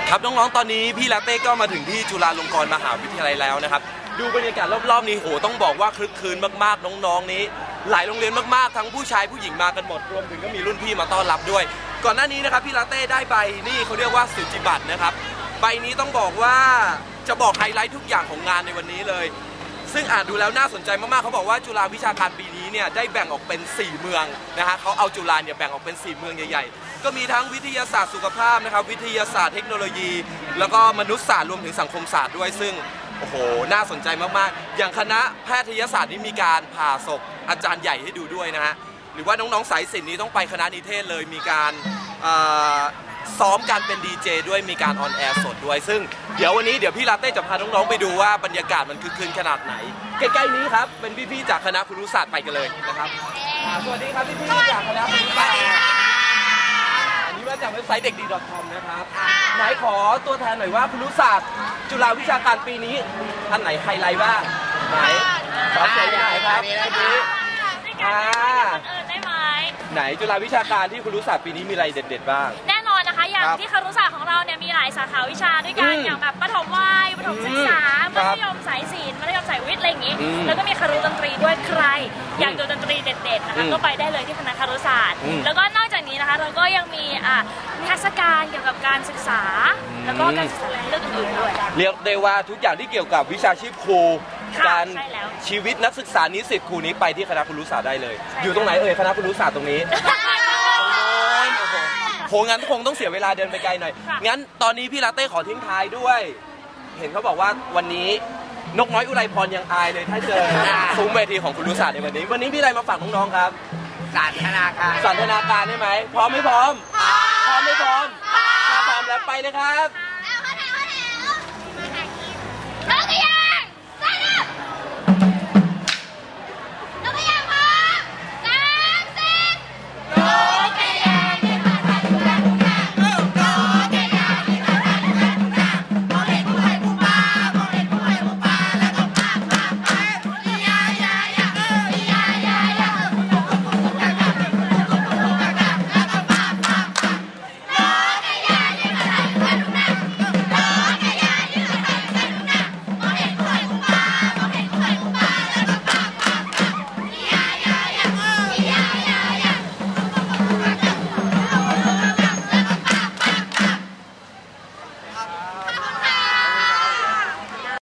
ครับน้องๆตอนนี้พี่ลาเต้ก็มาถึงที่จุฬาลงกรณ์มหาวิทยาลัยแล้วนะครับดูบรรยากาศรอบๆนี้โหต้องบอกว่าคลึกครื้นมากๆน้องๆนี้หลายโรงเรียนมากๆทั้งผู้ชายผู้หญิงมากันหมดรวมถึงก็มีรุ่นพี่มาต้อนรับด้วยก่อนหน้านี้นะครับพี่ลาเต้ได้ใบนี่เขาเรียกว่าสุจิบัตรนะครับใบนี้ต้องบอกว่าจะบอกไฮไลท์ทุกอย่างของงานในวันนี้เลยซึ่งอ่านดูแล้วน่าสนใจมากๆเขาบอกว่าจุฬาวิชาการปีนี้เนี่ยได้แบ่งออกเป็น4เมืองนะฮะเขาเอาจุฬาเนี่ยแบ่งออกเป็น4เมืองใหญ่ๆก็มีทั้งวิทยาศาสตร์สุขภาพนะครับวิทยาศาสตร์เทคโนโลยีแล้วก็มนุษยศาสตร์รวมถึงสังคมศาสตร์ด้วยซึ่งโอ้โหน่าสนใจมากๆอย่างคณะแพทยศาสตร์นี่มีการผ่าศพอาจารย์ใหญ่ให้ดูด้วยนะฮะหรือว่าน้องๆสายศิลป์นี้ต้องไปคณะนิเทศเลยมีการซ้อมการเป็นดีเจด้วยมีการออนแอร์สดด้วยซึ่งเดี๋ยววันนี้พี่ลาเต้จะพาน้องๆไปดูว่าบรรยากาศมันคึกคืนขนาดไหนใกล้ๆนี้ครับเป็นพี่ๆจากคณะครุศาสตร์ไปกันเลยนะครับสวัสดีครับพี่ๆจากคณะครุศาสตร์อันนี้มาจากเว็บไซต์เด็กดี .com นะครับไหนขอตัวแทนหน่อยว่าครุศาสตร์จุฬาวิชาการปีนี้อันไหนไฮไลท์บ้างไหนขอเสียงหน่อยครับไหนจุฬาวิชาการที่ครุศาสตร์ปีนี้มีอะไรเด็ดๆบ้างแน่นอนนะคะอย่างที่ครุศาสตร์ของเราเนี่ยมีหลายสาขาวิชาด้วยกันอย่างแบบประถมวัยประถมศึกษามัธยมสายศิลป์มัธยมสายวิทย์อะไรอย่างนี้แล้วก็มีครุดนตรีด้วยใครอยากดูดนตรีเด็ดๆนะคะก็ไปได้เลยที่คณะครุศาสตร์แล้วก็นอกจากนี้นะคะเราก็ยังมีนิทรรศการเกี่ยวกับการศึกษาแล้วก็การศึกษาเรื่องอื่นๆด้วยเรียกได้ว่าทุกอย่างที่เกี่ยวกับวิชาชีพครูการชีวิตนักศึกษานิสิตครูนี้ไปที่คณะครุศาสตร์ได้เลยอยู่ตรงไหนคณะครุศาสตร์ตรงนี้โหงั้นคงต้องเสียเวลาเดินไปไกลหน่อยงั้นตอนนี้พี่ลาเต้ขอทิ้งท้ายด้วยเห็นเขาบอกว่าวันนี้นกน้อยอุไรพรยังอายเลยถ้าเจอซุ้มเวทีของครุศาสตร์ในวันนี้พี่อะไรมาฝากน้องๆครับสันทนาการใช่ไหมพร้อมไม่พร้อมพร้อมไม่พร้อมถ้าพร้อมแล้วไปเลยครับ